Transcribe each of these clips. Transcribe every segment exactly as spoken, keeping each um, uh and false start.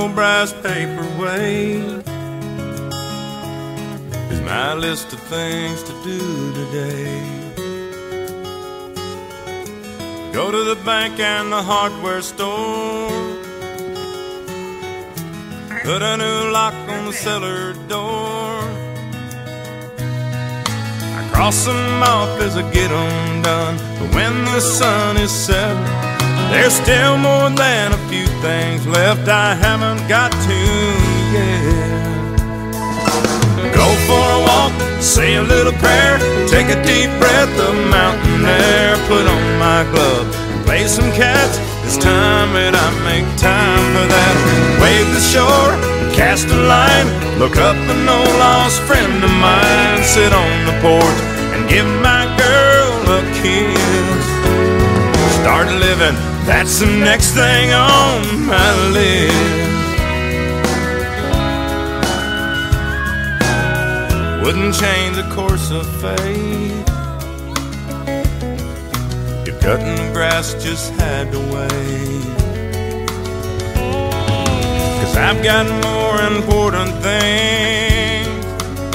old brass paperweight is my list of things to do today. Go to the bank and the hardware store, put a new lock on the cellar door. I cross them off as I get them done, but when the sun is set, there's still more than a few things left I haven't got to yet. Go for a walk, say a little prayer, take a deep breath of mountain air, put on my glove, play some catch. It's time that I make time for that. Wave the shore, cast a line, look up an old lost friend of mine, sit on the porch and give my girl a kiss. Start living, that's the next thing on my list. Wouldn't change the course of fate if cutting the grass just had to wait. Cause I've got more important things,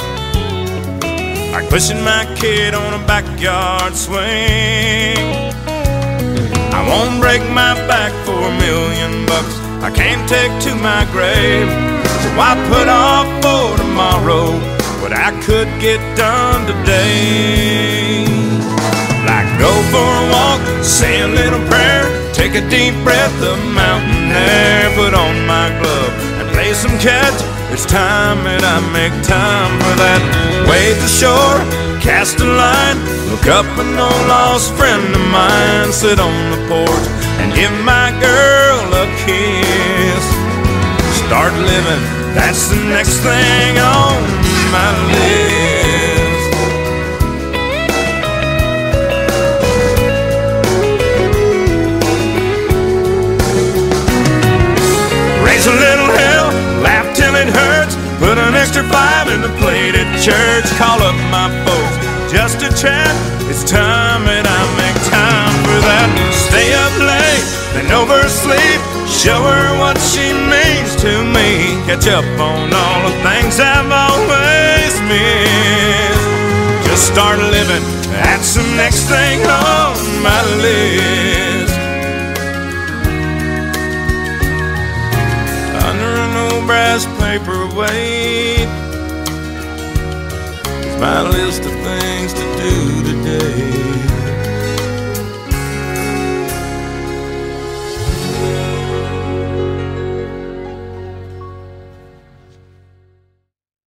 like pushing my kid on a backyard swing. I won't break my back for a million bucks I can't take to my grave. So I put off for tomorrow what I could get done today. Like go for a walk, say a little prayer, take a deep breath of mountain air, put on my glove and play some catch. It's time that I make time for that. Wave the shore, cast a line, look up an old lost friend of mine, sit on the porch and give my girl a kiss. Start living, that's the next thing on my list. Raise a little hell, laugh till it hurts, put an extra five in the plate at church, call up my folks just to chat. It's time that I make time for that. Stay up late, then oversleep, show her what she means to me, catch up on all the things I've always missed. Just start living, that's the next thing on my list. Under an old brass paperweight is my list of things